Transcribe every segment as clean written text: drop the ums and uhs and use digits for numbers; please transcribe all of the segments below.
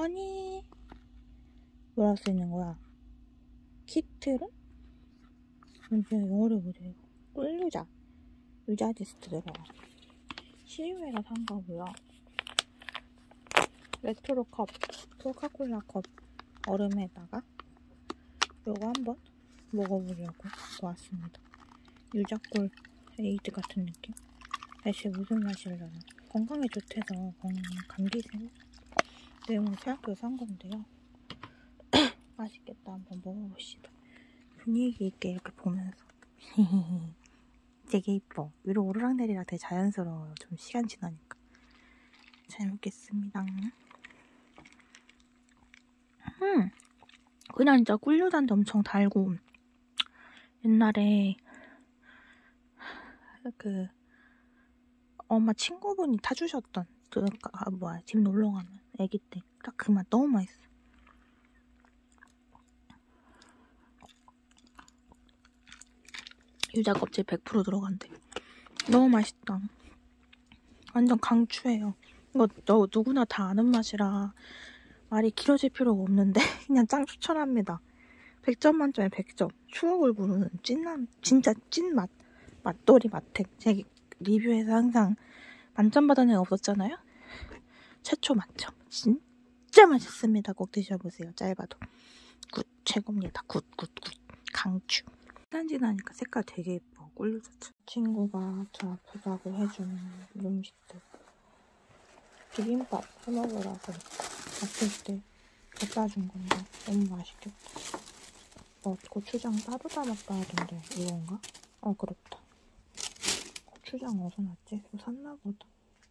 아니, 뭐라고 쓰이는 거야? 키트론? 잠시만, 영어를 보세요. 꿀유자. 유자지스트 들어가. 시우에가 산 거고요. 레트로 컵, 코카콜라 컵 얼음에다가 요거 한번 먹어보려고 갖고 왔습니다. 유자꿀 에이드 같은 느낌? 대체 무슨 맛이려나? 건강에 좋대서 감기생 내용을 생각해서 산 건데요. 맛있겠다. 한번 먹어봅시다. 분위기 있게 이렇게 보면서 되게 이뻐. 위로 오르락내리락 되게 자연스러워요. 좀 시간 지나니까. 잘 먹겠습니다. 그냥 진짜 꿀류단도 엄청 달고, 옛날에 그 엄마 친구분이 타주셨던 집 놀러가면 애기 때 딱 그 맛 너무 맛있어. 유자 껍질 100% 들어간대. 너무 맛있다. 완전 강추해요. 이거 누구나 다 아는 맛이라 말이 길어질 필요가 없는데 그냥 짱 추천합니다. 100점 만점에 100점. 추억을 부르는 진짜 찐맛. 맛돌이 맛템. 제 리뷰에서 항상 만점 받은 애가 없었잖아요? 최초 만점. 진짜 맛있습니다. 꼭 드셔보세요. 짧아도. 굿. 최고입니다. 굿. 강추. 시간 지나니까 색깔 되게 예뻐. 꿀류자체. 친구가 저 아프다고 해준 음식들. 비빔밥 해먹으라고 아플 때 갖다 준 건데 너무 맛있겠다. 고추장 따로 담았다 하던데 이건가? 그렇다. 고추장 어디서 났지? 샀나 보다.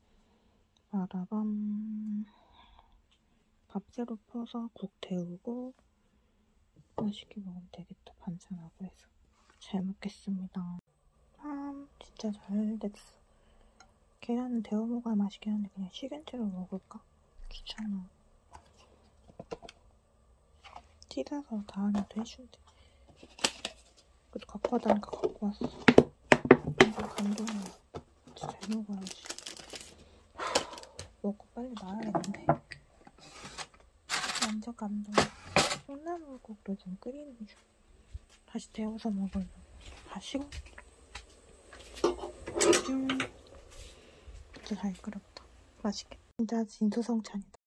빠라밤. 밥새로 퍼서 국 데우고 맛있게 먹으면 되겠다. 반찬하고 해서. 잘 먹겠습니다. 진짜 잘 됐어. 계란은 데워 먹어야 맛있긴 한데 그냥 시금치로 먹을까? 귀찮아. 튀겨서 다 안에도 해준대. 그래도 갖고 와다니까 갖고 왔어. 완전 감동이야. 진짜 잘 먹어야지. 먹고 빨리 나야겠는데. 완전 감동이야. 콩나물국도 좀 끓이는 중. 다시 데워서 먹으려고. 다 식어. 진짜 잘 끓였다. 맛있겠다. 진짜 진수성찬이다.